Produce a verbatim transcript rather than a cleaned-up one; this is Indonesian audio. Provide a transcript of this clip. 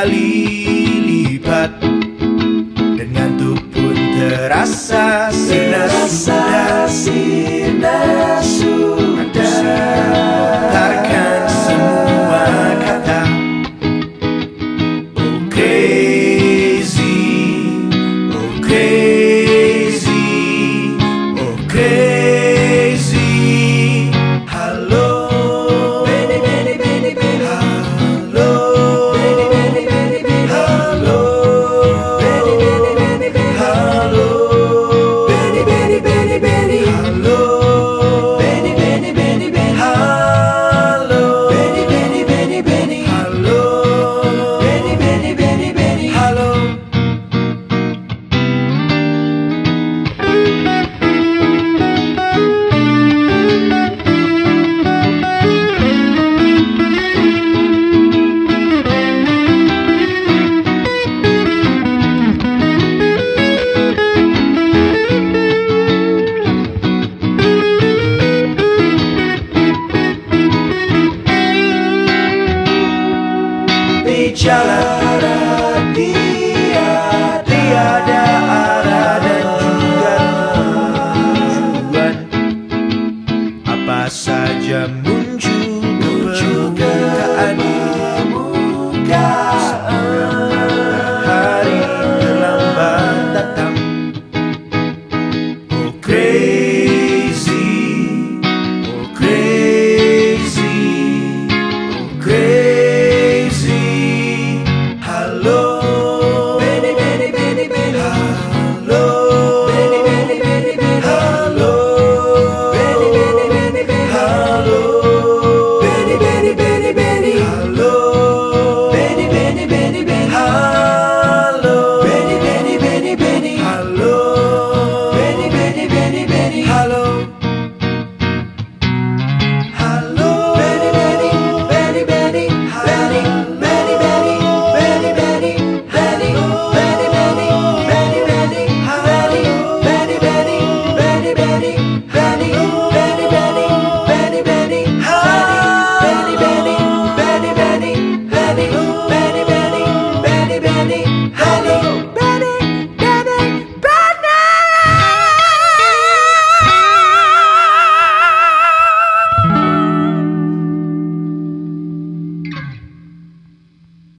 kali lipat, dan ngantuk pun terasa. Sinar sudah, sinar sudah memutarkan semua kata. Oh crazy, oh crazy, oh crazy. Halo, Benny, Benny, Benny, Benny. Halo, Benny, Benny, Benny, Benny. Halo, Benny, Benny, Benny, Benny. Halo, Benny, Benny, Benny, Benny. Halo, Benny, Benny, Benny, Benny. Halo, Benny, Benny, Benny, Benny. Halo, Benny, Benny, Benny, Benny. Halo. Bicara dia, tiada arah dan juga tujuan. Apa saja muncul permukaan, matahari terlambat datang. Oh crazy, oh crazy, oh crazy. Halo, Benny, Benny, Benny, Benny. Halo, Benny, Benny, Benny, Benny. Halo, Benny, Benny, Benny, Benny. Halo, Benny, Benny, Benny, Benny. Halo, Benny, Benny, Benny, Benny. Halo, Benny, Benny, Benny, Benny. Halo, Benny, Benny, Benny, Benny. Halo. Halo, Benny, Benny, Benny, Benny. Benny, Benny, Benny. Benny, Benny, Benny, Benny, Benny, Benny, Benny, Benny, Benny, Benny, Benny, Benny, Benny.